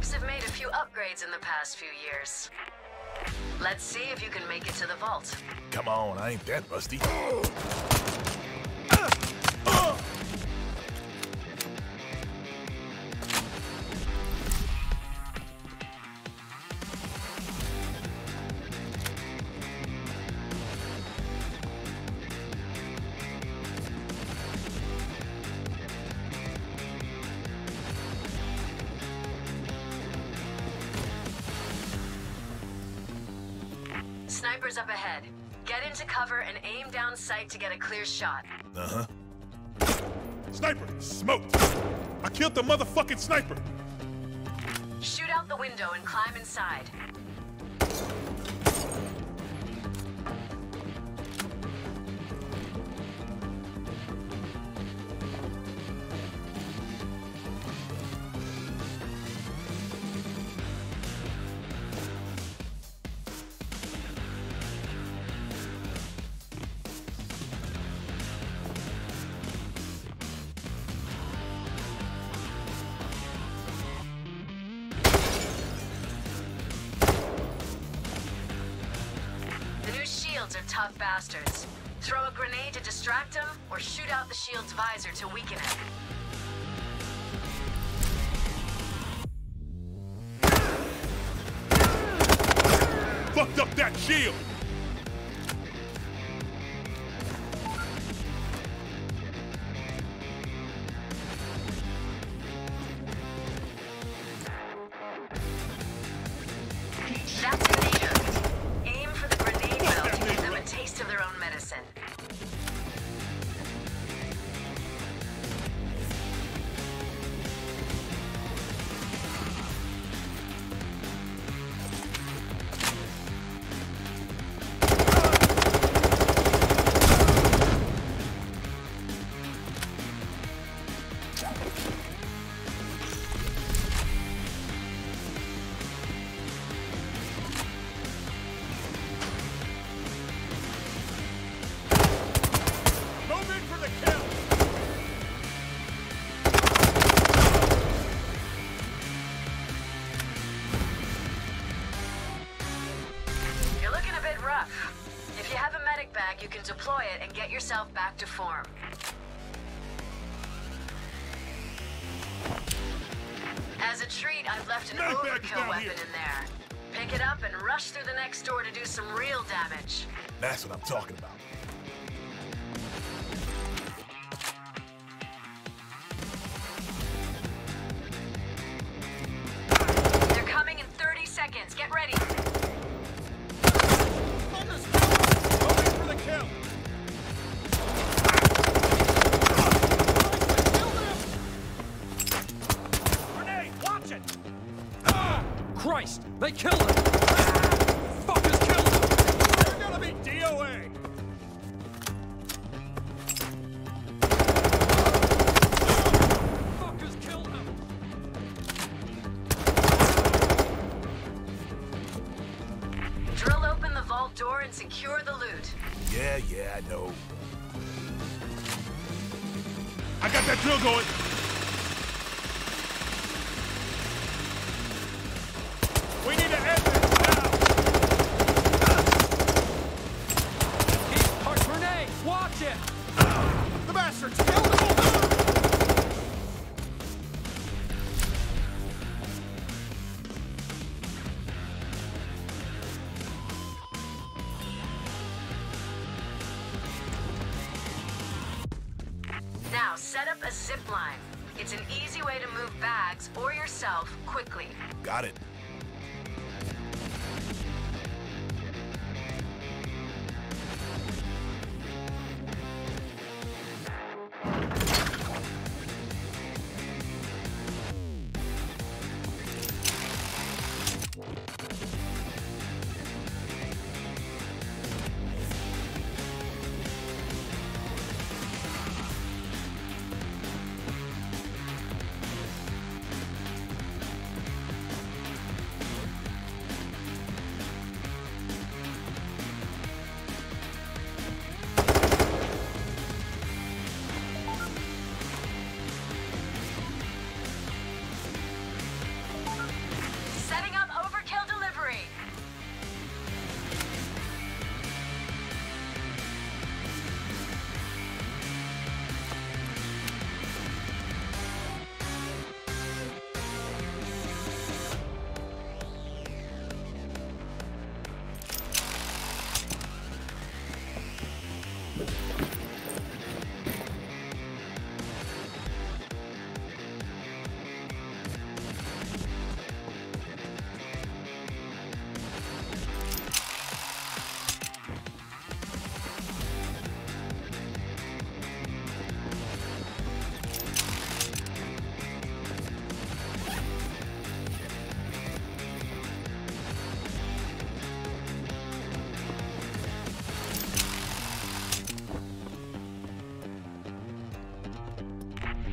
Ops have made a few upgrades in the past few years. Let's see if you can make it to the vault. Come on, I ain't that rusty. Snipers up ahead. Get into cover and aim down sight to get a clear shot. Uh-huh. Sniper! Smoked! I killed the motherfucking sniper! Shoot out the window and climb inside. Shields are tough bastards. Throw a grenade to distract them, or shoot out the shield's visor to weaken it. Fucked up that shield! That's a leader. Aim for the grenade belt to give them a taste of their own medicine. If you have a medic bag, you can deploy it and get yourself back to form. As a treat, I've left an overkill weapon in there. Pick it up and rush through the next door to do some real damage. That's what I'm talking about. They're coming in 30 seconds. Get ready. Kill! Grenade! Watch it! Ah! Christ! They killed him! Fuckers killed him! They're gonna be DOA! Fuckers killed him! Drill open the vault door and secure the loot. Yeah, I know. I got that drill going! We need to end this now! Keep push grenade! Watch it! The bastards killed them! Now, set up a zip line. It's an easy way to move bags or yourself quickly. Got it.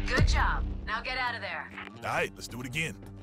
Good job. Now get out of there. All right, let's do it again.